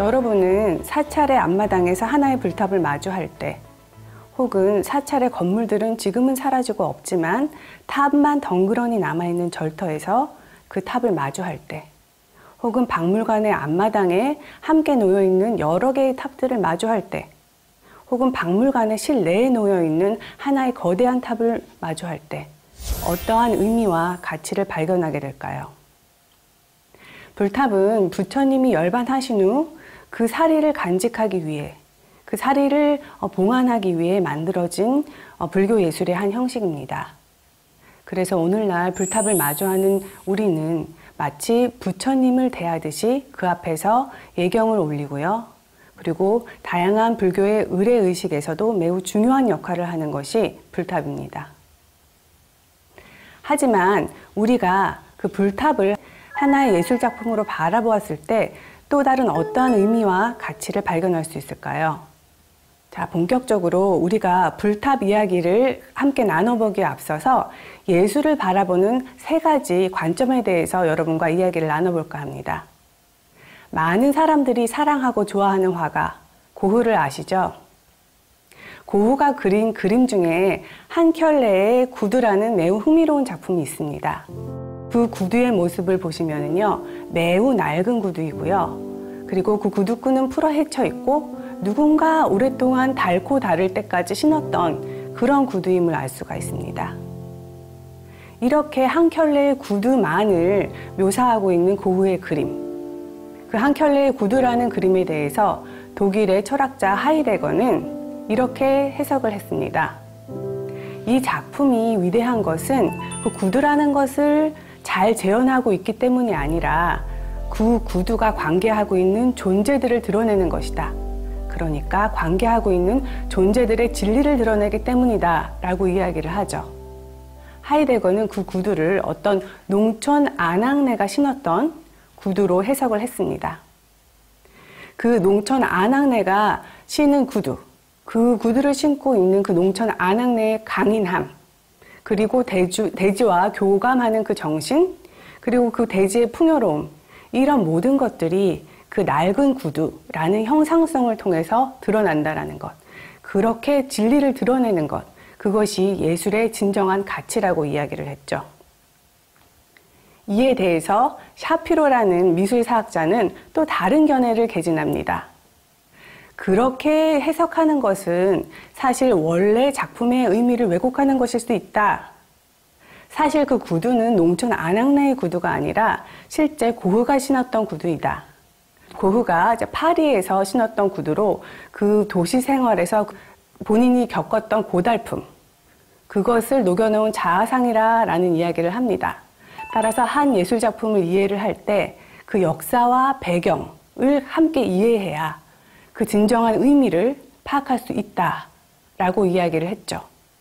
여러분은 사찰의 앞마당에서 하나의 불탑을 마주할 때, 혹은 사찰의 건물들은 지금은 사라지고 없지만 탑만 덩그러니 남아있는 절터에서 그 탑을 마주할 때, 혹은 박물관의 앞마당에 함께 놓여있는 여러 개의 탑들을 마주할 때, 혹은 박물관의 실내에 놓여있는 하나의 거대한 탑을 마주할 때 어떠한 의미와 가치를 발견하게 될까요? 불탑은 부처님이 열반하신 후 그 사리를 간직하기 위해, 그 사리를 봉안하기 위해 만들어진 불교 예술의 한 형식입니다. 그래서 오늘날 불탑을 마주하는 우리는 마치 부처님을 대하듯이 그 앞에서 예경을 올리고요. 그리고 다양한 불교의 의례의식에서도 매우 중요한 역할을 하는 것이 불탑입니다. 하지만 우리가 그 불탑을 하나의 예술작품으로 바라보았을 때 또 다른 어떠한 의미와 가치를 발견할 수 있을까요? 자, 본격적으로 우리가 불탑 이야기를 함께 나눠보기에 앞서서 예술을 바라보는 세 가지 관점에 대해서 여러분과 이야기를 나눠볼까 합니다. 많은 사람들이 사랑하고 좋아하는 화가 고흐를 아시죠? 고흐가 그린 그림 중에 한 켤레의 구두라는 매우 흥미로운 작품이 있습니다. 그 구두의 모습을 보시면요, 매우 낡은 구두이고요. 그리고 그 구두끈은 풀어 헤쳐 있고 누군가 오랫동안 닳고 닳을 때까지 신었던 그런 구두임을 알 수가 있습니다. 이렇게 한 켤레의 구두만을 묘사하고 있는 고흐의 그림, 그 한 켤레의 구두라는 그림에 대해서 독일의 철학자 하이데거는 이렇게 해석을 했습니다. 이 작품이 위대한 것은 그 구두라는 것을 잘 재현하고 있기 때문이 아니라 그 구두가 관계하고 있는 존재들을 드러내는 것이다. 그러니까 관계하고 있는 존재들의 진리를 드러내기 때문이다 라고 이야기를 하죠. 하이데거는 그 구두를 어떤 농촌 아낙네가 신었던 구두로 해석을 했습니다. 그 농촌 아낙네가 신은 구두, 그 구두를 신고 있는 그 농촌 아낙네의 강인함, 그리고 대지와 교감하는 그 정신, 그리고 그 대지의 풍요로움, 이런 모든 것들이 그 낡은 구두라는 형상성을 통해서 드러난다라는 것, 그렇게 진리를 드러내는 것, 그것이 예술의 진정한 가치라고 이야기를 했죠. 이에 대해서 샤피로라는 미술사학자는 또 다른 견해를 개진합니다. 그렇게 해석하는 것은 사실 원래 작품의 의미를 왜곡하는 것일 수 있다. 사실 그 구두는 농촌 아낙네의 구두가 아니라 실제 고흐가 신었던 구두이다. 고흐가 파리에서 신었던 구두로 그 도시 생활에서 본인이 겪었던 고달픔, 그것을 녹여놓은 자아상이라는 이야기를 합니다. 따라서 한 예술작품을 이해를 할 때 그 역사와 배경을 함께 이해해야 그 진정한 의미를 파악할 수 있다라고 이야기를 했죠.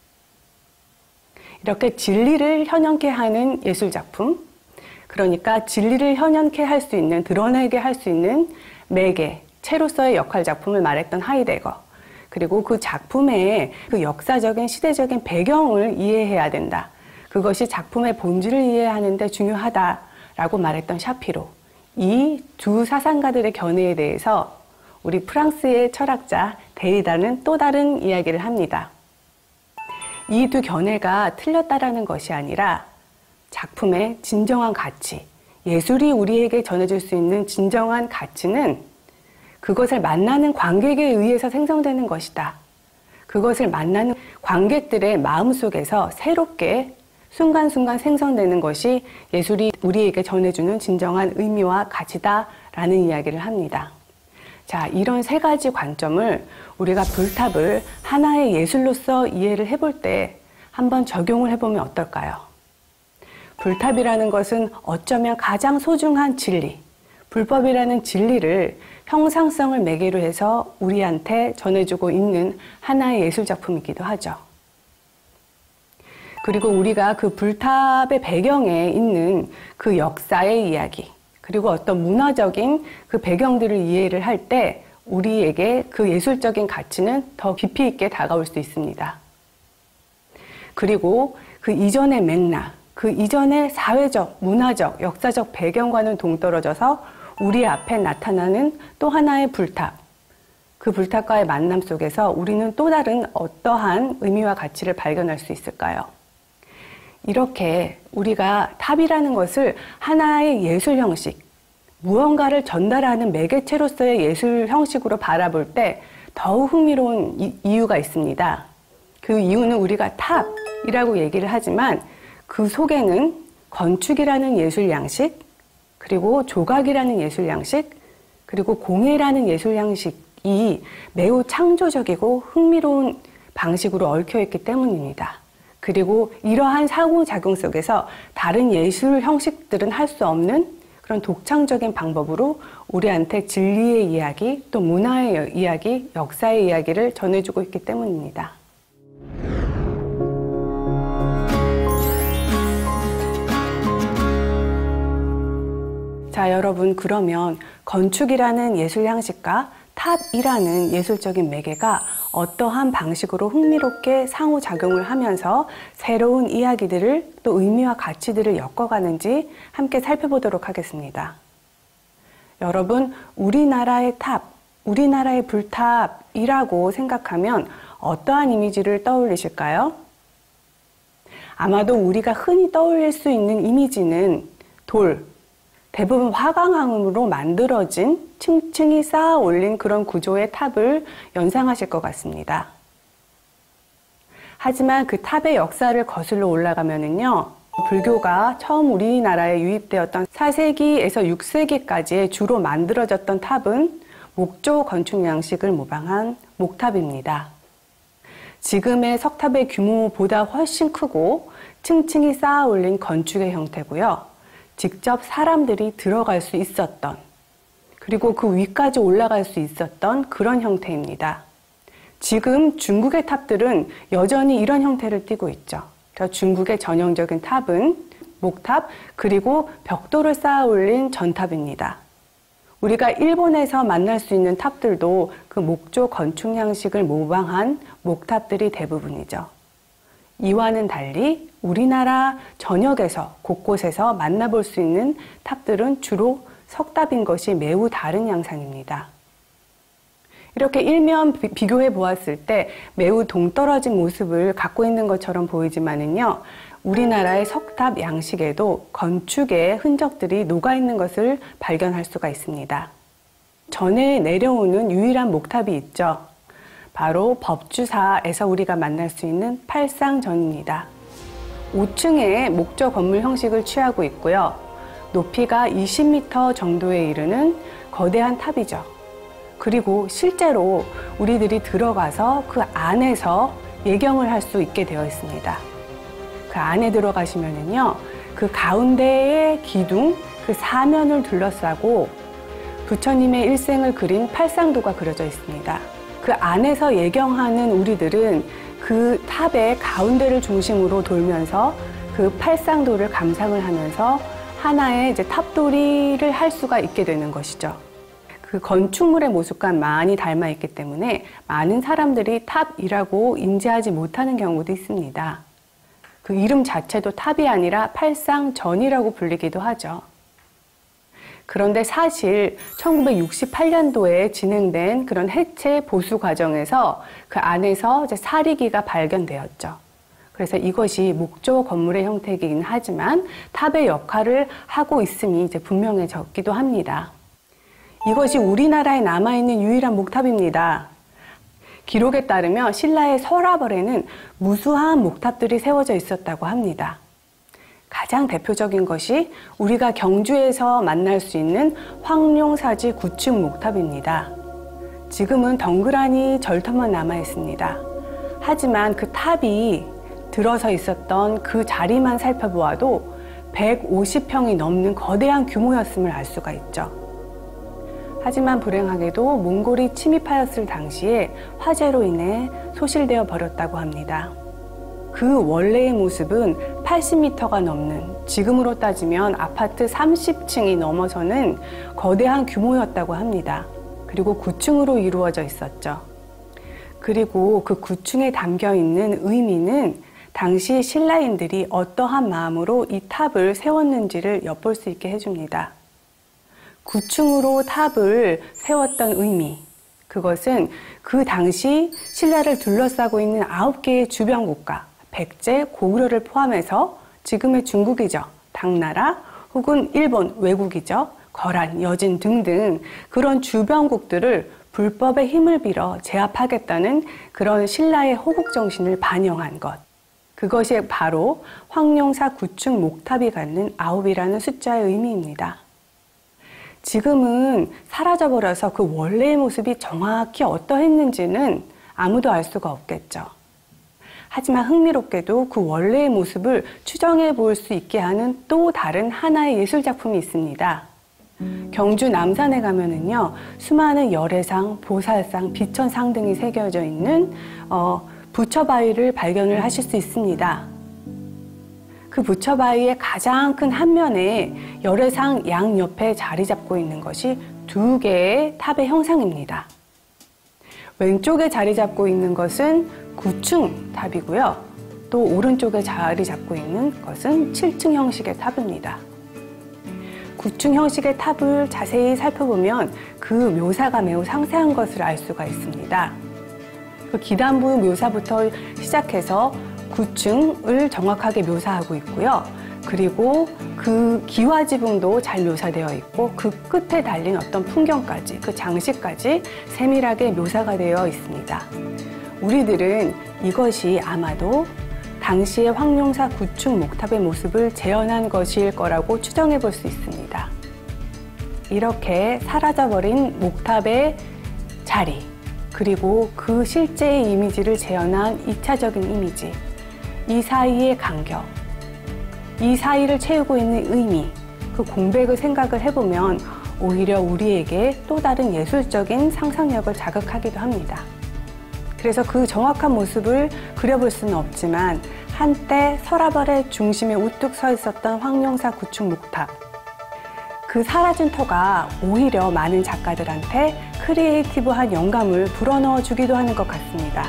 이렇게 진리를 현현케 하는 예술작품, 그러니까 진리를 현현케 할 수 있는, 드러내게 할 수 있는 매개, 채로서의 역할 작품을 말했던 하이데거, 그리고 그 작품의 그 역사적인 시대적인 배경을 이해해야 된다. 그것이 작품의 본질을 이해하는 데 중요하다라고 말했던 샤피로. 이 두 사상가들의 견해에 대해서 우리 프랑스의 철학자 데리다는 또 다른 이야기를 합니다. 이 두 견해가 틀렸다라는 것이 아니라 작품의 진정한 가치, 예술이 우리에게 전해줄 수 있는 진정한 가치는 그것을 만나는 관객에 의해서 생성되는 것이다. 그것을 만나는 관객들의 마음속에서 새롭게 순간순간 생성되는 것이 예술이 우리에게 전해주는 진정한 의미와 가치다라는 이야기를 합니다. 자, 이런 세 가지 관점을 우리가 불탑을 하나의 예술로서 이해를 해볼 때 한번 적용을 해보면 어떨까요? 불탑이라는 것은 어쩌면 가장 소중한 진리, 불법이라는 진리를 형상성을 매개로 해서 우리한테 전해주고 있는 하나의 예술작품이기도 하죠. 그리고 우리가 그 불탑의 배경에 있는 그 역사의 이야기, 그리고 어떤 문화적인 그 배경들을 이해를 할 때 우리에게 그 예술적인 가치는 더 깊이 있게 다가올 수 있습니다. 그리고 그 이전의 맥락, 그 이전의 사회적, 문화적, 역사적 배경과는 동떨어져서 우리 앞에 나타나는 또 하나의 불탑, 그 불탑과의 만남 속에서 우리는 또 다른 어떠한 의미와 가치를 발견할 수 있을까요? 이렇게 우리가 탑이라는 것을 하나의 예술 형식, 무언가를 전달하는 매개체로서의 예술 형식으로 바라볼 때 더욱 흥미로운 이유가 있습니다. 그 이유는 우리가 탑이라고 얘기를 하지만 그 속에는 건축이라는 예술 양식, 그리고 조각이라는 예술 양식, 그리고 공예라는 예술 양식이 매우 창조적이고 흥미로운 방식으로 얽혀있기 때문입니다. 그리고 이러한 상호작용 속에서 다른 예술 형식들은 할 수 없는 그런 독창적인 방법으로 우리한테 진리의 이야기, 또 문화의 이야기, 역사의 이야기를 전해주고 있기 때문입니다. 자, 여러분, 그러면 건축이라는 예술 양식과 탑이라는 예술적인 매개가 어떠한 방식으로 흥미롭게 상호작용을 하면서 새로운 이야기들을 또 의미와 가치들을 엮어가는지 함께 살펴보도록 하겠습니다. 여러분, 우리나라의 탑, 우리나라의 불탑이라고 생각하면 어떠한 이미지를 떠올리실까요? 아마도 우리가 흔히 떠올릴 수 있는 이미지는 돌, 대부분 화강암으로 만들어진 층층이 쌓아 올린 그런 구조의 탑을 연상하실 것 같습니다. 하지만 그 탑의 역사를 거슬러 올라가면은요, 불교가 처음 우리나라에 유입되었던 4세기에서 6세기까지 주로 만들어졌던 탑은 목조 건축 양식을 모방한 목탑입니다. 지금의 석탑의 규모보다 훨씬 크고 층층이 쌓아 올린 건축의 형태고요. 직접 사람들이 들어갈 수 있었던, 그리고 그 위까지 올라갈 수 있었던 그런 형태입니다. 지금 중국의 탑들은 여전히 이런 형태를 띠고 있죠. 그래서 중국의 전형적인 탑은 목탑, 그리고 벽돌을 쌓아 올린 전탑입니다. 우리가 일본에서 만날 수 있는 탑들도 그 목조 건축 양식을 모방한 목탑들이 대부분이죠. 이와는 달리 우리나라 전역에서 곳곳에서 만나볼 수 있는 탑들은 주로 석탑인 것이 매우 다른 양상입니다. 이렇게 일면 비교해 보았을 때 매우 동떨어진 모습을 갖고 있는 것처럼 보이지만은요, 우리나라의 석탑 양식에도 건축의 흔적들이 녹아있는 것을 발견할 수가 있습니다. 전에 내려오는 유일한 목탑이 있죠. 바로 법주사에서 우리가 만날 수 있는 팔상전입니다. 5층의 목조 건물 형식을 취하고 있고요. 높이가 20m 정도에 이르는 거대한 탑이죠. 그리고 실제로 우리들이 들어가서 그 안에서 예경을 할 수 있게 되어 있습니다. 그 안에 들어가시면은요, 그 가운데의 기둥, 그 사면을 둘러싸고 부처님의 일생을 그린 팔상도가 그려져 있습니다. 그 안에서 예경하는 우리들은 그 탑의 가운데를 중심으로 돌면서 그 팔상도를 감상을 하면서 하나의 이제 탑돌이를 할 수가 있게 되는 것이죠. 그 건축물의 모습과 많이 닮아 있기 때문에 많은 사람들이 탑이라고 인지하지 못하는 경우도 있습니다. 그 이름 자체도 탑이 아니라 팔상전이라고 불리기도 하죠. 그런데 사실 1968년도에 진행된 그런 해체 보수 과정에서 그 안에서 이제 사리기가 발견되었죠. 그래서 이것이 목조 건물의 형태이긴 하지만 탑의 역할을 하고 있음이 이제 분명해졌기도 합니다. 이것이 우리나라에 남아있는 유일한 목탑입니다. 기록에 따르면 신라의 서라벌에는 무수한 목탑들이 세워져 있었다고 합니다. 가장 대표적인 것이 우리가 경주에서 만날 수 있는 황룡사지 9층 목탑입니다. 지금은 덩그러니 절터만 남아 있습니다. 하지만 그 탑이 들어서 있었던 그 자리만 살펴보아도 150평이 넘는 거대한 규모였음을 알 수가 있죠. 하지만 불행하게도 몽골이 침입하였을 당시에 화재로 인해 소실되어 버렸다고 합니다. 그 원래의 모습은 80m가 넘는, 지금으로 따지면 아파트 30층이 넘어서는 거대한 규모였다고 합니다. 그리고 9층으로 이루어져 있었죠. 그리고 그 9층에 담겨 있는 의미는 당시 신라인들이 어떠한 마음으로 이 탑을 세웠는지를 엿볼 수 있게 해줍니다. 9층으로 탑을 세웠던 의미, 그것은 그 당시 신라를 둘러싸고 있는 9개의 주변 국가, 백제, 고구려를 포함해서 지금의 중국이죠. 당나라 혹은 일본, 외국이죠. 거란, 여진 등등 그런 주변국들을 불법의 힘을 빌어 제압하겠다는 그런 신라의 호국 정신을 반영한 것. 그것이 바로 황룡사 9층 목탑이 갖는 9이라는 숫자의 의미입니다. 지금은 사라져버려서 그 원래의 모습이 정확히 어떠했는지는 아무도 알 수가 없겠죠. 하지만 흥미롭게도 그 원래의 모습을 추정해 볼 수 있게 하는 또 다른 하나의 예술작품이 있습니다. 경주 남산에 가면은요, 수많은 열애상, 보살상, 비천상 등이 새겨져 있는 부처바위를 발견을 하실 수 있습니다. 그 부처바위의 가장 큰 한 면에 열애상 양옆에 자리 잡고 있는 것이 2개의 탑의 형상입니다. 왼쪽에 자리 잡고 있는 것은 9층 탑이고요. 또 오른쪽에 자리 잡고 있는 것은 7층 형식의 탑입니다. 9층 형식의 탑을 자세히 살펴보면 그 묘사가 매우 상세한 것을 알 수가 있습니다. 그 기단부 묘사부터 시작해서 9층을 정확하게 묘사하고 있고요. 그리고 그 기와지붕도 잘 묘사되어 있고 그 끝에 달린 어떤 풍경까지, 그 장식까지 세밀하게 묘사가 되어 있습니다. 우리들은 이것이 아마도 당시의 황룡사 9층 목탑의 모습을 재현한 것일 거라고 추정해 볼 수 있습니다. 이렇게 사라져버린 목탑의 자리, 그리고 그 실제의 이미지를 재현한 2차적인 이미지, 이 사이의 간격, 이 사이를 채우고 있는 의미, 그 공백을 생각을 해보면 오히려 우리에게 또 다른 예술적인 상상력을 자극하기도 합니다. 그래서 그 정확한 모습을 그려볼 수는 없지만 한때 서라벌의 중심에 우뚝 서 있었던 황룡사 9층 목탑, 그 사라진 터가 오히려 많은 작가들한테 크리에이티브한 영감을 불어넣어 주기도 하는 것 같습니다.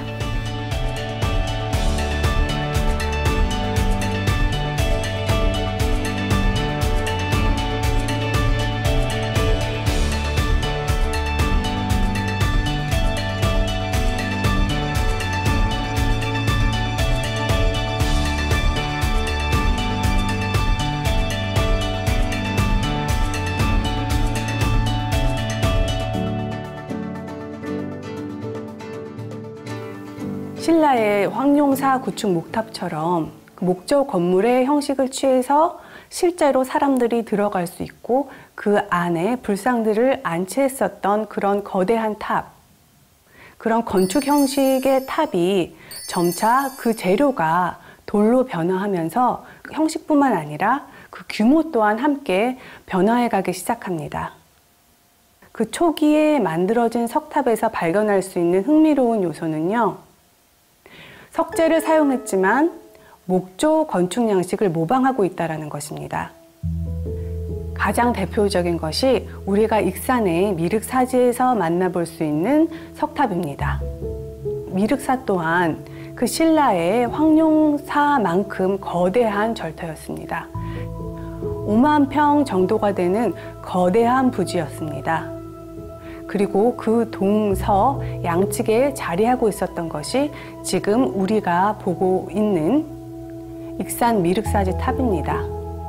신라의 황룡사 9층 목탑처럼 목조 건물의 형식을 취해서 실제로 사람들이 들어갈 수 있고 그 안에 불상들을 안치했었던 그런 거대한 탑, 그런 건축 형식의 탑이 점차 그 재료가 돌로 변화하면서 형식뿐만 아니라 그 규모 또한 함께 변화해 가기 시작합니다. 그 초기에 만들어진 석탑에서 발견할 수 있는 흥미로운 요소는요, 석재를 사용했지만 목조 건축 양식을 모방하고 있다는 것입니다. 가장 대표적인 것이 우리가 익산의 미륵사지에서 만나볼 수 있는 석탑입니다. 미륵사 또한 그 신라의 황룡사만큼 거대한 절터였습니다. 5만 평 정도가 되는 거대한 부지였습니다. 그리고 그 동서 양측에 자리하고 있었던 것이 지금 우리가 보고 있는 익산 미륵사지 탑입니다.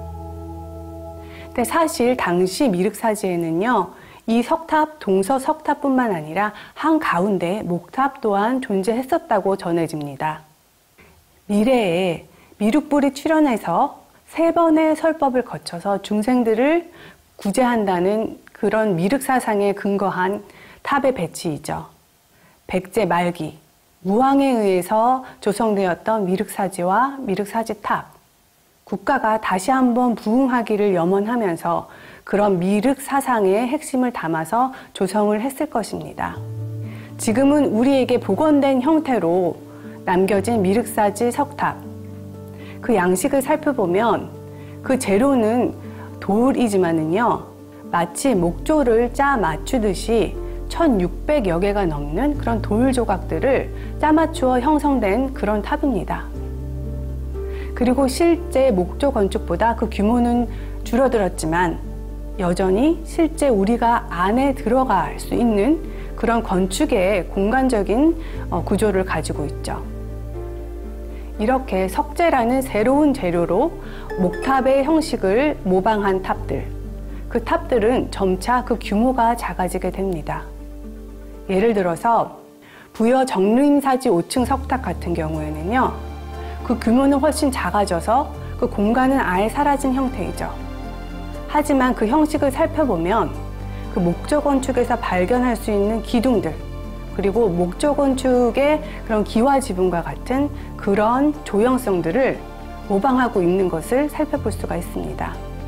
근데 사실 당시 미륵사지에는요, 이 석탑, 동서 석탑뿐만 아니라 한가운데 목탑 또한 존재했었다고 전해집니다. 미래에 미륵불이 출현해서 3번의 설법을 거쳐서 중생들을 구제한다는 그런 미륵사상에 근거한 탑의 배치이죠. 백제 말기, 무왕에 의해서 조성되었던 미륵사지와 미륵사지 탑, 국가가 다시 한번 부흥하기를 염원하면서 그런 미륵사상의 핵심을 담아서 조성을 했을 것입니다. 지금은 우리에게 복원된 형태로 남겨진 미륵사지 석탑, 그 양식을 살펴보면 그 재료는 돌이지만은요, 마치 목조를 짜 맞추듯이 1600여 개가 넘는 그런 돌 조각들을 짜 맞추어 형성된 그런 탑입니다. 그리고 실제 목조 건축보다 그 규모는 줄어들었지만 여전히 실제 우리가 안에 들어갈 수 있는 그런 건축의 공간적인 구조를 가지고 있죠. 이렇게 석재라는 새로운 재료로 목탑의 형식을 모방한 탑들, 그 탑들은 점차 그 규모가 작아지게 됩니다. 예를 들어서 부여 정림사지 5층 석탑 같은 경우에는요, 그 규모는 훨씬 작아져서 그 공간은 아예 사라진 형태이죠. 하지만 그 형식을 살펴보면 그 목조 건축에서 발견할 수 있는 기둥들, 그리고 목조 건축의 그런 기와 지붕과 같은 그런 조형성들을 모방하고 있는 것을 살펴볼 수가 있습니다.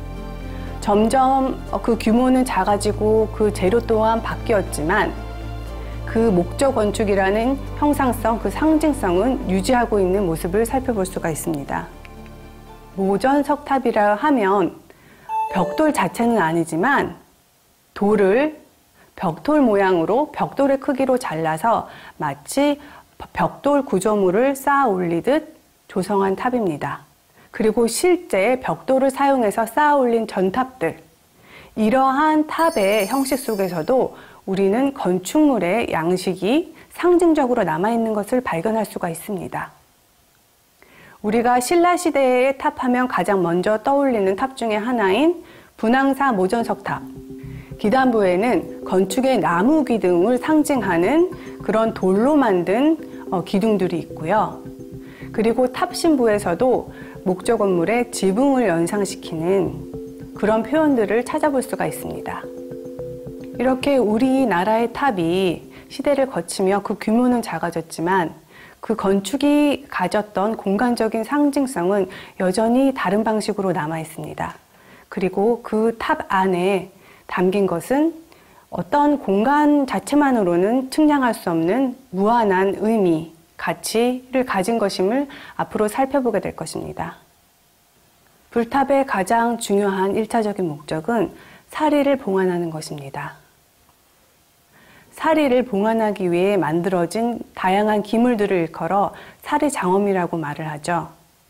점점 그 규모는 작아지고 그 재료 또한 바뀌었지만 그 목조 건축이라는 형상성, 그 상징성은 유지하고 있는 모습을 살펴볼 수가 있습니다. 모전 석탑이라 하면 벽돌 자체는 아니지만 돌을 벽돌 모양으로 벽돌의 크기로 잘라서 마치 벽돌 구조물을 쌓아 올리듯 조성한 탑입니다. 그리고 실제 벽돌을 사용해서 쌓아 올린 전탑들, 이러한 탑의 형식 속에서도 우리는 건축물의 양식이 상징적으로 남아있는 것을 발견할 수가 있습니다. 우리가 신라시대의 탑하면 가장 먼저 떠올리는 탑 중에 하나인 분황사 모전석탑, 기단부에는 건축의 나무 기둥을 상징하는 그런 돌로 만든 기둥들이 있고요. 그리고 탑신부에서도 목조 건물의 지붕을 연상시키는 그런 표현들을 찾아볼 수가 있습니다. 이렇게 우리나라의 탑이 시대를 거치며 그 규모는 작아졌지만 그 건축이 가졌던 공간적인 상징성은 여전히 다른 방식으로 남아 있습니다. 그리고 그 탑 안에 담긴 것은 어떤 공간 자체만으로는 측량할 수 없는 무한한 의미, 가치를 가진 것임을 앞으로 살펴보게 될 것입니다. 불탑의 가장 중요한 1차적인 목적은 사리를 봉안하는 것입니다. 사리를 봉안하기 위해 만들어진 다양한 기물들을 일컬어 사리장엄이라고 말을 하죠.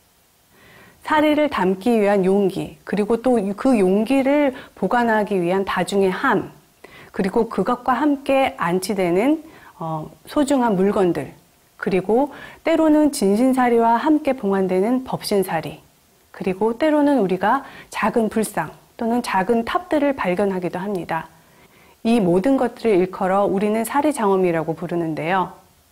사리를 담기 위한 용기, 그리고 또 그 용기를 보관하기 위한 다중의 함, 그리고 그것과 함께 안치되는 소중한 물건들, 그리고 때로는 진신사리와 함께 봉안되는 법신사리, 그리고 때로는 우리가 작은 불상 또는 작은 탑들을 발견하기도 합니다. 이 모든 것들을 일컬어 우리는 사리장엄이라고 부르는데요.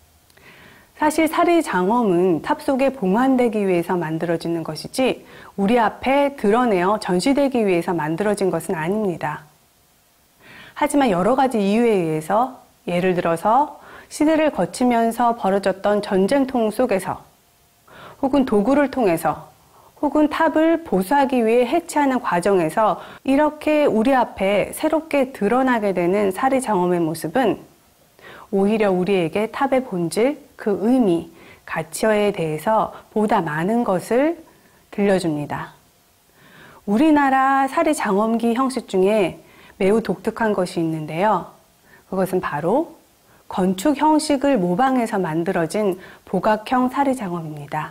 사실 사리장엄은 탑 속에 봉안되기 위해서 만들어지는 것이지 우리 앞에 드러내어 전시되기 위해서 만들어진 것은 아닙니다. 하지만 여러 가지 이유에 의해서, 예를 들어서 시대를 거치면서 벌어졌던 전쟁통 속에서, 혹은 도구를 통해서, 혹은 탑을 보수하기 위해 해체하는 과정에서 이렇게 우리 앞에 새롭게 드러나게 되는 사리장엄의 모습은 오히려 우리에게 탑의 본질, 그 의미, 가치에 대해서 보다 많은 것을 들려줍니다. 우리나라 사리장엄기 형식 중에 매우 독특한 것이 있는데요. 그것은 바로 건축 형식을 모방해서 만들어진 복악형 사리장엄입니다.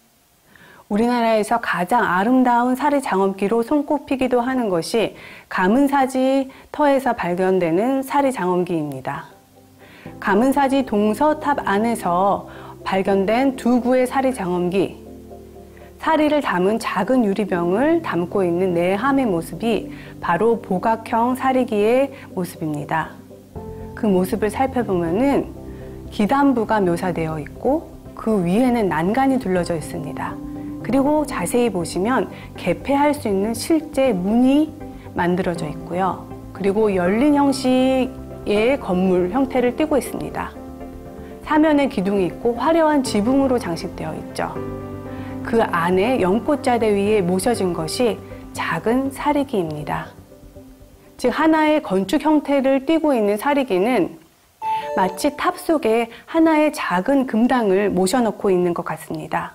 우리나라에서 가장 아름다운 사리장엄기로 손꼽히기도 하는 것이 가문사지 터에서 발견되는 사리장엄기입니다. 가문사지 동서탑 안에서 발견된 두 구의 사리장엄기, 사리를 담은 작은 유리병을 담고 있는 내함의 모습이 바로 복악형 사리기의 모습입니다. 그 모습을 살펴보면은 기단부가 묘사되어 있고 그 위에는 난간이 둘러져 있습니다. 그리고 자세히 보시면 개폐할 수 있는 실제 문이 만들어져 있고요. 그리고 열린 형식의 건물 형태를 띠고 있습니다. 사면에 기둥이 있고 화려한 지붕으로 장식되어 있죠. 그 안에 연꽃자대 위에 모셔진 것이 작은 사리기입니다. 즉 하나의 건축 형태를 띠고 있는 사리기는 마치 탑 속에 하나의 작은 금당을 모셔놓고 있는 것 같습니다.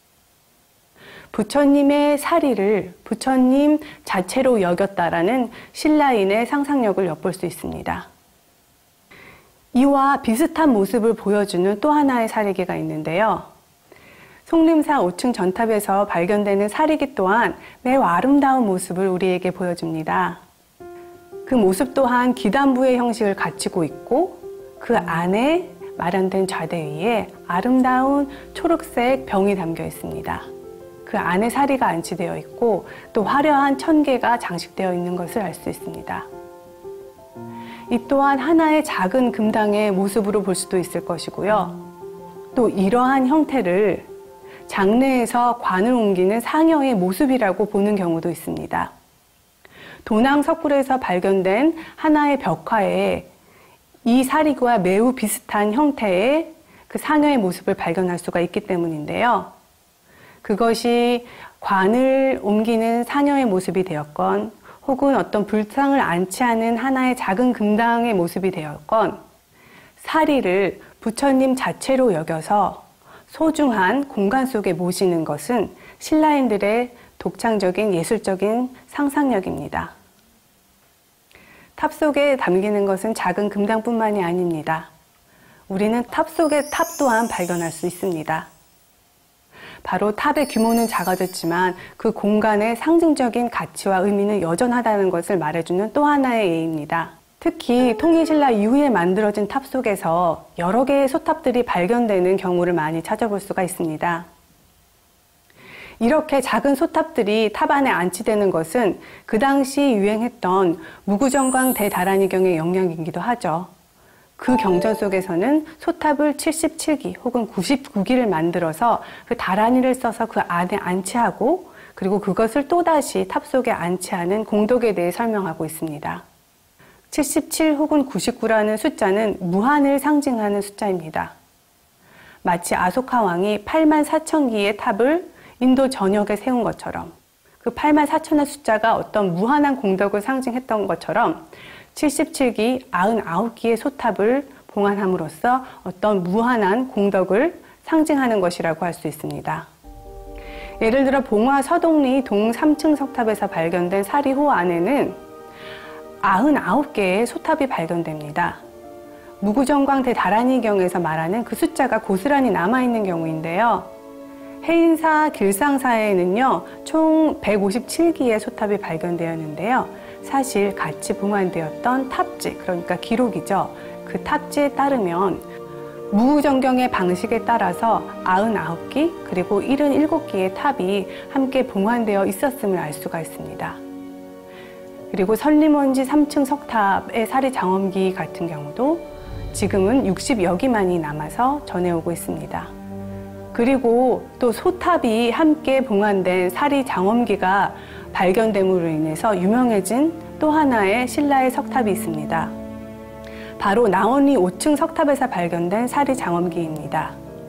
부처님의 사리를 부처님 자체로 여겼다라는 신라인의 상상력을 엿볼 수 있습니다. 이와 비슷한 모습을 보여주는 또 하나의 사리기가 있는데요. 송림사 5층 전탑에서 발견되는 사리기 또한 매우 아름다운 모습을 우리에게 보여줍니다. 그 모습 또한 기단부의 형식을 갖추고 있고 그 안에 마련된 좌대 위에 아름다운 초록색 병이 담겨 있습니다. 그 안에 사리가 안치되어 있고 또 화려한 천개가 장식되어 있는 것을 알 수 있습니다. 이 또한 하나의 작은 금당의 모습으로 볼 수도 있을 것이고요. 또 이러한 형태를 장내에서 관을 옮기는 상여의 모습이라고 보는 경우도 있습니다. 도낭 석굴에서 발견된 하나의 벽화에 이 사리와 매우 비슷한 형태의 그 상여의 모습을 발견할 수가 있기 때문인데요. 그것이 관을 옮기는 상여의 모습이 되었건 혹은 어떤 불상을 안치하는 하나의 작은 금당의 모습이 되었건 사리를 부처님 자체로 여겨서 소중한 공간 속에 모시는 것은 신라인들의 독창적인 예술적인 상상력입니다. 탑 속에 담기는 것은 작은 금당뿐만이 아닙니다. 우리는 탑 속의 탑 또한 발견할 수 있습니다. 바로 탑의 규모는 작아졌지만 그 공간의 상징적인 가치와 의미는 여전하다는 것을 말해주는 또 하나의 예입니다. 특히 통일신라 이후에 만들어진 탑 속에서 여러 개의 소탑들이 발견되는 경우를 많이 찾아볼 수가 있습니다. 이렇게 작은 소탑들이 탑 안에 안치되는 것은 그 당시 유행했던 무구정광 대다라니경의 영향이기도 하죠. 그 경전 속에서는 소탑을 77기 혹은 99기를 만들어서 그 다라니를 써서 그 안에 안치하고 그리고 그것을 또다시 탑 속에 안치하는 공덕에 대해 설명하고 있습니다. 77 혹은 99라는 숫자는 무한을 상징하는 숫자입니다. 마치 아소카 왕이 84,000기의 탑을 인도 전역에 세운 것처럼 그 84,000의 숫자가 어떤 무한한 공덕을 상징했던 것처럼 77기 99기의 소탑을 봉안함으로써 어떤 무한한 공덕을 상징하는 것이라고 할 수 있습니다. 예를 들어 봉화 서동리 동 3층 석탑에서 발견된 사리호 안에는 99개의 소탑이 발견됩니다. 무구정광 대다라니경에서 말하는 그 숫자가 고스란히 남아있는 경우인데요. 해인사 길상사에는요 총 157기의 소탑이 발견되었는데요. 사실 같이 봉안되었던 탑지, 그러니까 기록이죠. 그 탑지에 따르면 무구정경의 방식에 따라서 99기 그리고 77기의 탑이 함께 봉안되어 있었음을 알 수가 있습니다. 그리고 선림원지 3층 석탑의 사리장엄기 같은 경우도 지금은 60여 기만이 남아서 전해오고 있습니다. 그리고 또 소탑이 함께 봉안된 사리장엄기가 발견됨으로 인해서 유명해진 또 하나의 신라의 석탑이 있습니다. 바로 나원리 5층 석탑에서 발견된 사리장엄기입니다.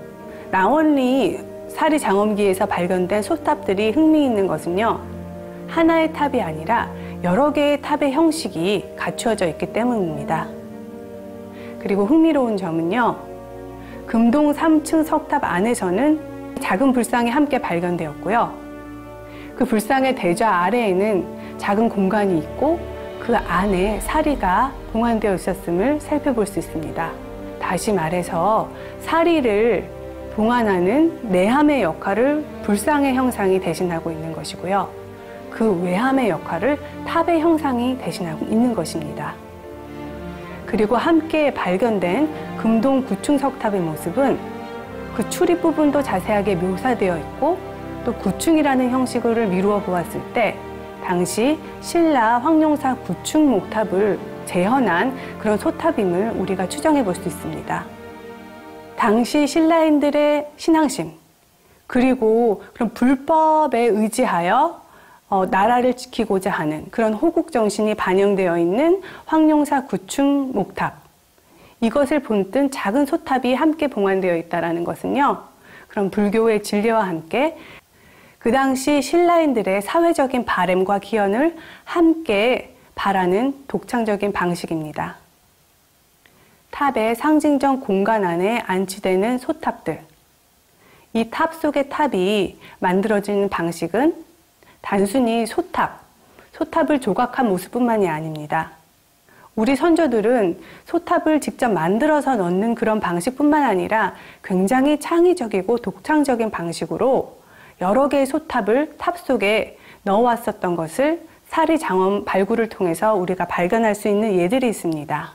나원리 사리장엄기에서 발견된 소탑들이 흥미있는 것은요, 하나의 탑이 아니라 여러 개의 탑의 형식이 갖추어져 있기 때문입니다. 그리고 흥미로운 점은요, 금동 3층 석탑 안에서는 작은 불상이 함께 발견되었고요. 그 불상의 대좌 아래에는 작은 공간이 있고 그 안에 사리가 봉안되어 있었음을 살펴볼 수 있습니다. 다시 말해서 사리를 봉안하는 내함의 역할을 불상의 형상이 대신하고 있는 것이고요. 그 외함의 역할을 탑의 형상이 대신하고 있는 것입니다. 그리고 함께 발견된 금동 9층 석탑의 모습은 그 출입 부분도 자세하게 묘사되어 있고 또 9층이라는 형식을 미루어 보았을 때 당시 신라 황룡사 9층 목탑을 재현한 그런 소탑임을 우리가 추정해 볼 수 있습니다. 당시 신라인들의 신앙심 그리고 그런 불법에 의지하여 나라를 지키고자 하는 그런 호국 정신이 반영되어 있는 황룡사 9층 목탑, 이것을 본뜬 작은 소탑이 함께 봉안되어 있다는 것은요, 그런 불교의 진리와 함께 그 당시 신라인들의 사회적인 바램과 기원을 함께 바라는 독창적인 방식입니다. 탑의 상징적 공간 안에 안치되는 소탑들, 이 탑 속의 탑이 만들어지는 방식은 단순히 소탑을 조각한 모습뿐만이 아닙니다. 우리 선조들은 소탑을 직접 만들어서 넣는 그런 방식뿐만 아니라 굉장히 창의적이고 독창적인 방식으로 여러 개의 소탑을 탑 속에 넣어왔었던 것을 사리 장엄 발굴을 통해서 우리가 발견할 수 있는 예들이 있습니다.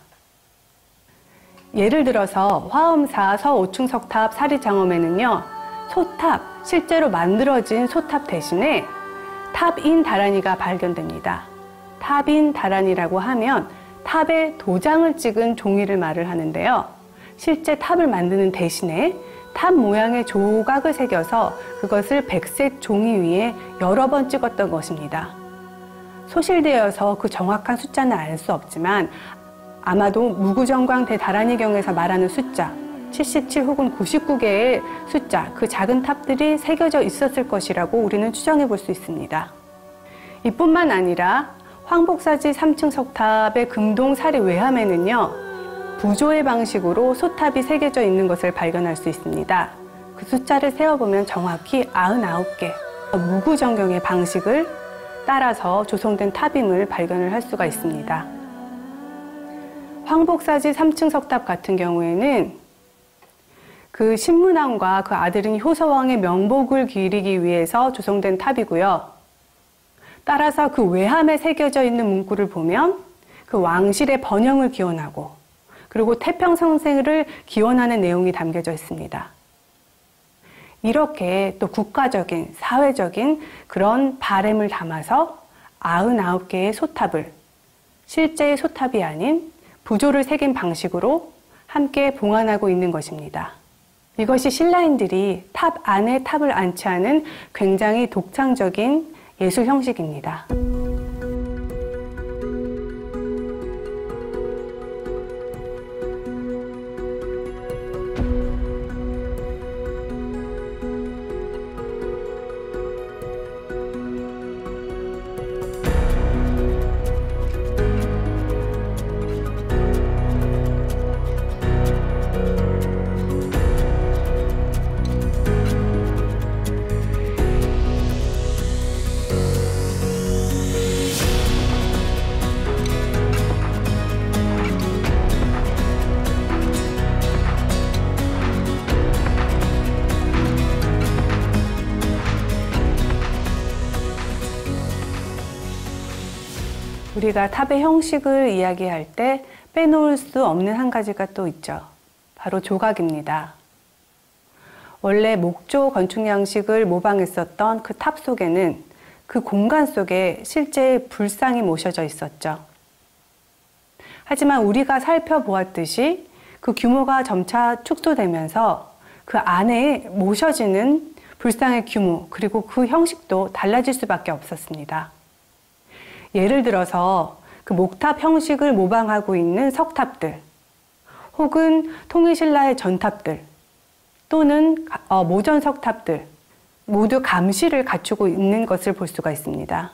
예를 들어서 화엄사 서오충 석탑 사리 장엄에는요, 소탑, 실제로 만들어진 소탑 대신에 탑인 다란이가 발견됩니다. 탑인 다란이라고 하면 탑에 도장을 찍은 종이를 말을 하는데요. 실제 탑을 만드는 대신에 탑 모양의 조각을 새겨서 그것을 백색 종이 위에 여러 번 찍었던 것입니다. 소실되어서 그 정확한 숫자는 알 수 없지만 아마도 무구정광 대다란이경에서 말하는 숫자 77 혹은 99개의 숫자, 그 작은 탑들이 새겨져 있었을 것이라고 우리는 추정해 볼 수 있습니다. 이뿐만 아니라 황복사지 3층 석탑의 금동 사리 외함에는요, 부조의 방식으로 소탑이 새겨져 있는 것을 발견할 수 있습니다. 그 숫자를 세어보면 정확히 99개, 무구정경의 방식을 따라서 조성된 탑임을 발견을 할 수가 있습니다. 황복사지 3층 석탑 같은 경우에는 그 신문왕과 그 아들인 효서왕의 명복을 기리기 위해서 조성된 탑이고요. 따라서 그 외함에 새겨져 있는 문구를 보면 그 왕실의 번영을 기원하고 그리고 태평성세를 기원하는 내용이 담겨져 있습니다. 이렇게 또 국가적인, 사회적인 그런 바램을 담아서 99개의 소탑을 실제의 소탑이 아닌 부조를 새긴 방식으로 함께 봉안하고 있는 것입니다. 이것이 신라인들이 탑 안에 탑을 안치하는 굉장히 독창적인 예술 형식입니다. 우리가 탑의 형식을 이야기할 때 빼놓을 수 없는 한 가지가 또 있죠. 바로 조각입니다. 원래 목조 건축 양식을 모방했었던 그 탑 속에는 그 공간 속에 실제 불상이 모셔져 있었죠. 하지만 우리가 살펴보았듯이 그 규모가 점차 축소되면서 그 안에 모셔지는 불상의 규모 그리고 그 형식도 달라질 수밖에 없었습니다. 예를 들어서 그 목탑 형식을 모방하고 있는 석탑들 혹은 통일신라의 전탑들 또는 모전 석탑들 모두 감실을 갖추고 있는 것을 볼 수가 있습니다.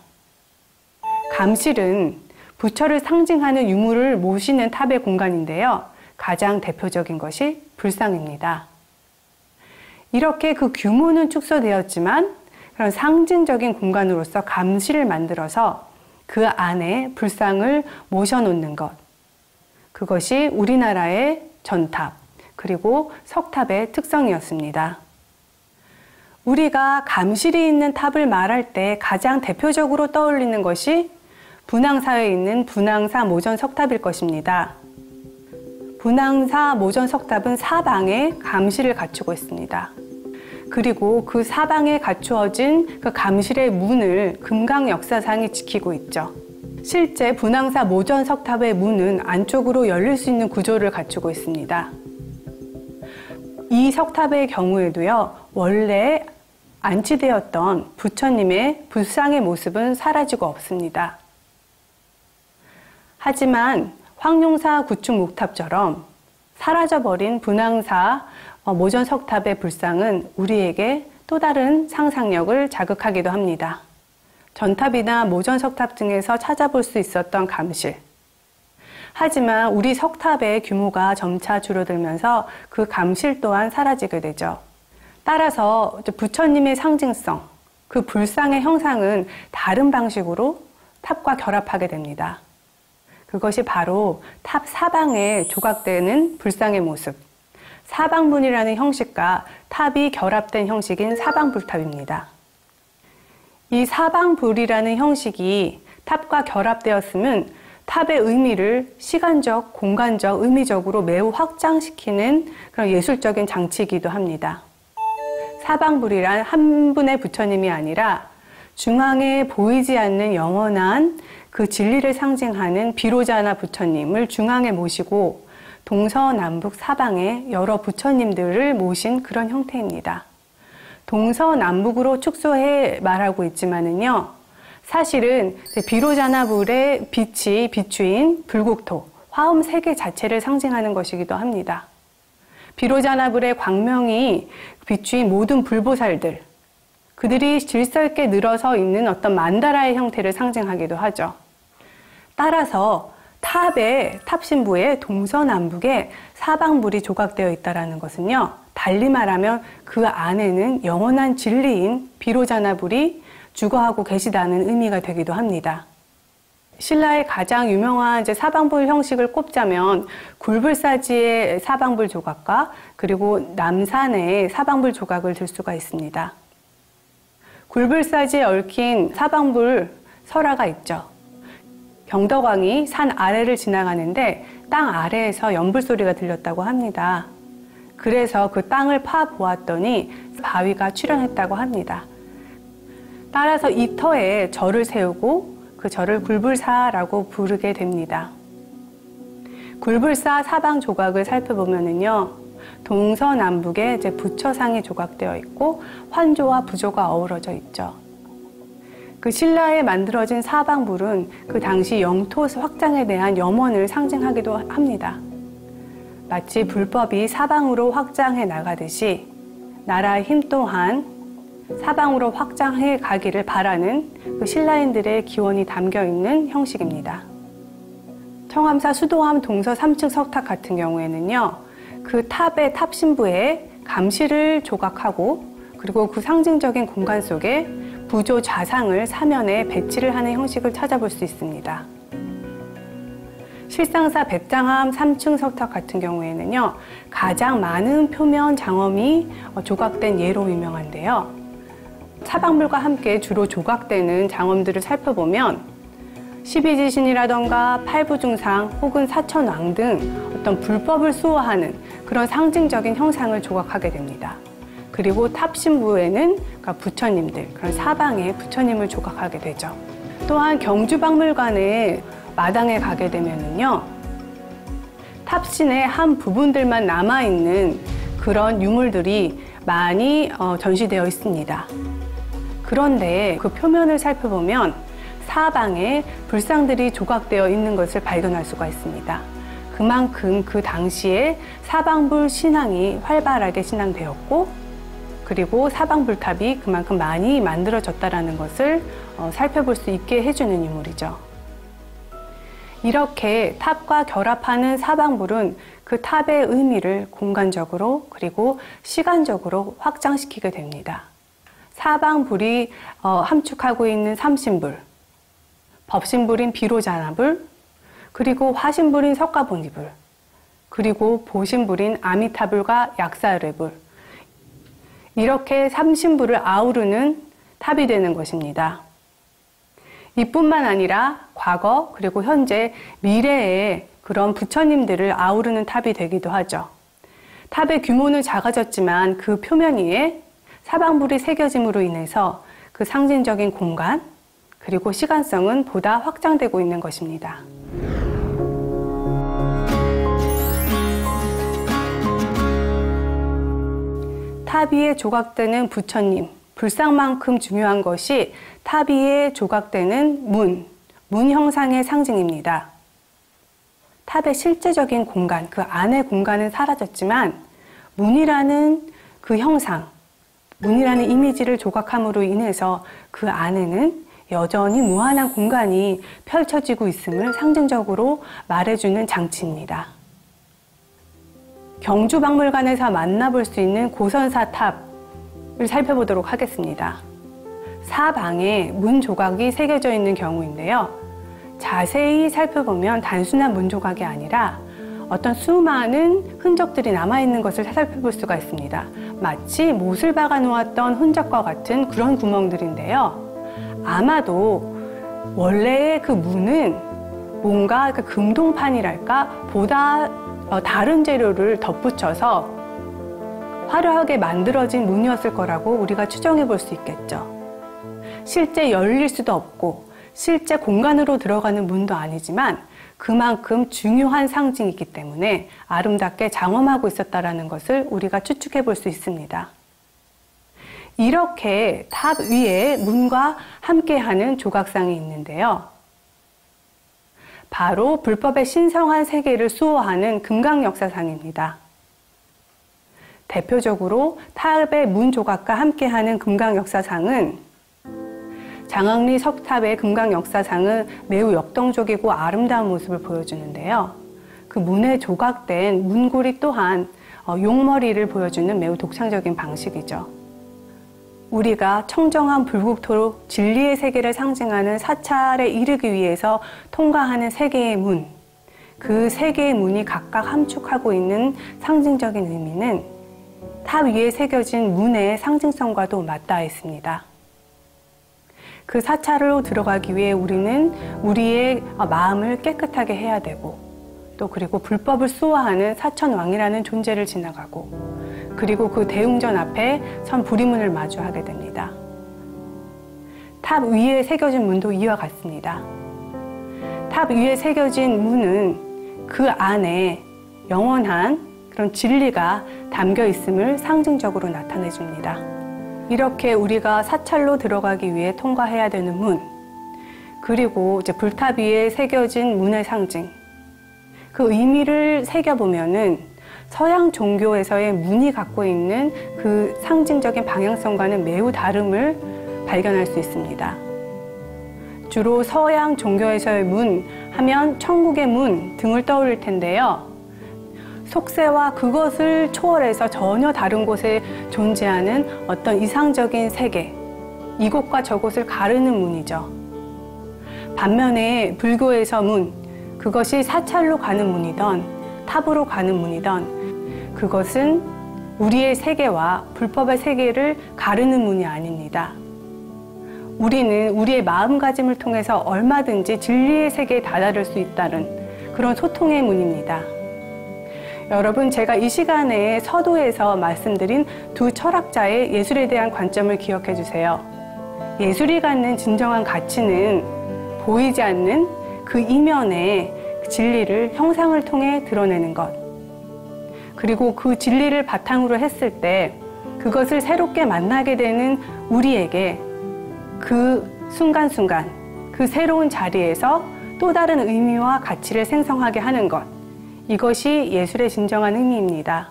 감실은 부처를 상징하는 유물을 모시는 탑의 공간인데요. 가장 대표적인 것이 불상입니다. 이렇게 그 규모는 축소되었지만 그런 상징적인 공간으로서 감실을 만들어서 그 안에 불상을 모셔놓는 것. 그것이 우리나라의 전탑, 그리고 석탑의 특성이었습니다. 우리가 감실이 있는 탑을 말할 때 가장 대표적으로 떠올리는 것이 분황사에 있는 분황사 모전 석탑일 것입니다. 분황사 모전 석탑은 사방에 감실을 갖추고 있습니다. 그리고 그 사방에 갖추어진 그 감실의 문을 금강 역사상이 지키고 있죠. 실제 분황사 모전 석탑의 문은 안쪽으로 열릴 수 있는 구조를 갖추고 있습니다. 이 석탑의 경우에도요, 원래 안치되었던 부처님의 불상의 모습은 사라지고 없습니다. 하지만 황룡사 구축 목탑처럼 사라져버린 분황사 모전 석탑의 불상은 우리에게 또 다른 상상력을 자극하기도 합니다. 전탑이나 모전 석탑 등에서 찾아볼 수 있었던 감실. 하지만 우리 석탑의 규모가 점차 줄어들면서 그 감실 또한 사라지게 되죠. 따라서 부처님의 상징성, 그 불상의 형상은 다른 방식으로 탑과 결합하게 됩니다. 그것이 바로 탑 사방에 조각되는 불상의 모습, 사방문이라는 형식과 탑이 결합된 형식인 사방불탑입니다. 이 사방불이라는 형식이 탑과 결합되었음은 탑의 의미를 시간적, 공간적, 의미적으로 매우 확장시키는 그런 예술적인 장치이기도 합니다. 사방불이란 한 분의 부처님이 아니라 중앙에 보이지 않는 영원한 그 진리를 상징하는 비로자나 부처님을 중앙에 모시고 동서남북 사방에 여러 부처님들을 모신 그런 형태입니다. 동서남북으로 축소해 말하고 있지만은요, 사실은 비로자나불의 빛이 비추인 불국토, 화엄 세계 자체를 상징하는 것이기도 합니다. 비로자나불의 광명이 비추인 모든 불보살들, 그들이 질서 있게 늘어서 있는 어떤 만다라의 형태를 상징하기도 하죠. 따라서 탑신부의 동서남북에 사방불이 조각되어 있다는 것은요, 달리 말하면 그 안에는 영원한 진리인 비로자나불이 주거하고 계시다는 의미가 되기도 합니다. 신라의 가장 유명한 사방불 형식을 꼽자면 굴불사지의 사방불 조각과 그리고 남산의 사방불 조각을 들 수가 있습니다. 굴불사지에 얽힌 사방불 설화가 있죠. 경덕왕이 산 아래를 지나가는데 땅 아래에서 연불 소리가 들렸다고 합니다. 그래서 그 땅을 파보았더니 바위가 출현했다고 합니다. 따라서 이 터에 절을 세우고 그 절을 굴불사라고 부르게 됩니다. 굴불사 사방 조각을 살펴보면은요, 동서남북에 부처상이 조각되어 있고 환조와 부조가 어우러져 있죠. 그 신라에 만들어진 사방불은 그 당시 영토 확장에 대한 염원을 상징하기도 합니다. 마치 불법이 사방으로 확장해 나가듯이 나라의 힘 또한 사방으로 확장해 가기를 바라는 그 신라인들의 기원이 담겨 있는 형식입니다. 청암사 수도암 동서 3층 석탑 같은 경우에는요, 그 탑의 탑신부에 감시를 조각하고 그리고 그 상징적인 공간 속에 부조 좌상을 사면에 배치를 하는 형식을 찾아볼 수 있습니다. 실상사 백장암 3층 석탑 같은 경우에는요, 가장 많은 표면 장엄이 조각된 예로 유명한데요. 사방불과 함께 주로 조각되는 장엄들을 살펴보면 12지신이라던가 팔부중상 혹은 사천왕 등 어떤 불법을 수호하는 그런 상징적인 형상을 조각하게 됩니다. 그리고 탑신부에는 부처님들, 그런 사방에 부처님을 조각하게 되죠. 또한 경주박물관의 마당에 가게 되면은요, 탑신의 한 부분들만 남아있는 그런 유물들이 많이 전시되어 있습니다. 그런데 그 표면을 살펴보면 사방에 불상들이 조각되어 있는 것을 발견할 수가 있습니다. 그만큼 그 당시에 사방불 신앙이 활발하게 신앙되었고, 그리고 사방불탑이 그만큼 많이 만들어졌다는 것을 살펴볼 수 있게 해주는 유물이죠. 이렇게 탑과 결합하는 사방불은 그 탑의 의미를 공간적으로 그리고 시간적으로 확장시키게 됩니다. 사방불이 함축하고 있는 삼신불, 법신불인 비로자나불, 그리고 화신불인 석가보니불, 그리고 보신불인 아미타불과 약사르불, 이렇게 삼신불을 아우르는 탑이 되는 것입니다. 이뿐만 아니라 과거 그리고 현재 미래의 그런 부처님들을 아우르는 탑이 되기도 하죠. 탑의 규모는 작아졌지만 그 표면 위에 사방불이 새겨짐으로 인해서 그 상징적인 공간 그리고 시간성은 보다 확장되고 있는 것입니다. 탑 위에 조각되는 부처님, 불상만큼 중요한 것이 탑 위에 조각되는 문 형상의 상징입니다. 탑의 실제적인 공간, 그 안의 공간은 사라졌지만 문이라는 그 형상, 문이라는 이미지를 조각함으로 인해서 그 안에는 여전히 무한한 공간이 펼쳐지고 있음을 상징적으로 말해주는 장치입니다. 경주박물관에서 만나볼 수 있는 고선사 탑을 살펴보도록 하겠습니다. 사방에 문 조각이 새겨져 있는 경우인데요. 자세히 살펴보면 단순한 문 조각이 아니라 어떤 수많은 흔적들이 남아있는 것을 살펴볼 수가 있습니다. 마치 못을 박아 놓았던 흔적과 같은 그런 구멍들인데요. 아마도 원래의 그 문은 뭔가 그 금동판이랄까 보다 다른 재료를 덧붙여서 화려하게 만들어진 문이었을 거라고 우리가 추정해 볼 수 있겠죠. 실제 열릴 수도 없고 실제 공간으로 들어가는 문도 아니지만 그만큼 중요한 상징이기 때문에 아름답게 장엄하고 있었다는 것을 우리가 추측해 볼 수 있습니다. 이렇게 탑 위에 문과 함께하는 조각상이 있는데요. 바로 불법의 신성한 세계를 수호하는 금강역사상입니다. 대표적으로 탑의 문 조각과 함께하는 금강역사상은 장항리 석탑의 금강역사상은 매우 역동적이고 아름다운 모습을 보여주는데요. 그 문에 조각된 문고리 또한 용머리를 보여주는 매우 독창적인 방식이죠. 우리가 청정한 불국토로 진리의 세계를 상징하는 사찰에 이르기 위해서 통과하는 세 개의 문, 그 세 개의 문이 각각 함축하고 있는 상징적인 의미는 탑 위에 새겨진 문의 상징성과도 맞닿아 있습니다. 그 사찰로 들어가기 위해 우리는 우리의 마음을 깨끗하게 해야 되고 또 그리고 불법을 수호하는 사천왕이라는 존재를 지나가고 그리고 그 대웅전 앞에 선 부리문을 마주하게 됩니다. 탑 위에 새겨진 문도 이와 같습니다. 탑 위에 새겨진 문은 그 안에 영원한 그런 진리가 담겨 있음을 상징적으로 나타내 줍니다. 이렇게 우리가 사찰로 들어가기 위해 통과해야 되는 문, 그리고 이제 불탑 위에 새겨진 문의 상징, 그 의미를 새겨보면은 서양 종교에서의 문이 갖고 있는 그 상징적인 방향성과는 매우 다름을 발견할 수 있습니다. 주로 서양 종교에서의 문 하면 천국의 문 등을 떠올릴 텐데요. 속세와 그것을 초월해서 전혀 다른 곳에 존재하는 어떤 이상적인 세계, 이곳과 저곳을 가르는 문이죠. 반면에 불교에서 문, 그것이 사찰로 가는 문이던 탑으로 가는 문이던 그것은 우리의 세계와 불법의 세계를 가르는 문이 아닙니다. 우리는 우리의 마음가짐을 통해서 얼마든지 진리의 세계에 다다를 수 있다는 그런 소통의 문입니다. 여러분, 제가 이 시간에 서도에서 말씀드린 두 철학자의 예술에 대한 관점을 기억해 주세요. 예술이 갖는 진정한 가치는 보이지 않는 그 이면의 진리를 형상을 통해 드러내는 것, 그리고 그 진리를 바탕으로 했을 때 그것을 새롭게 만나게 되는 우리에게 그 순간순간 그 새로운 자리에서 또 다른 의미와 가치를 생성하게 하는 것, 이것이 예술의 진정한 의미입니다.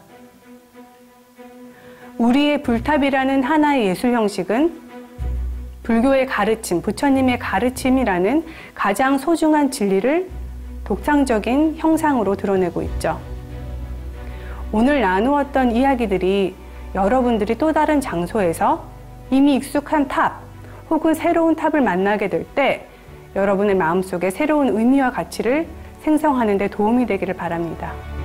우리의 불탑이라는 하나의 예술 형식은 불교의 가르침, 부처님의 가르침이라는 가장 소중한 진리를 독창적인 형상으로 드러내고 있죠. 오늘 나누었던 이야기들이 여러분들이 또 다른 장소에서 이미 익숙한 탑 혹은 새로운 탑을 만나게 될 때 여러분의 마음속에 새로운 의미와 가치를 생성하는 데 도움이 되기를 바랍니다.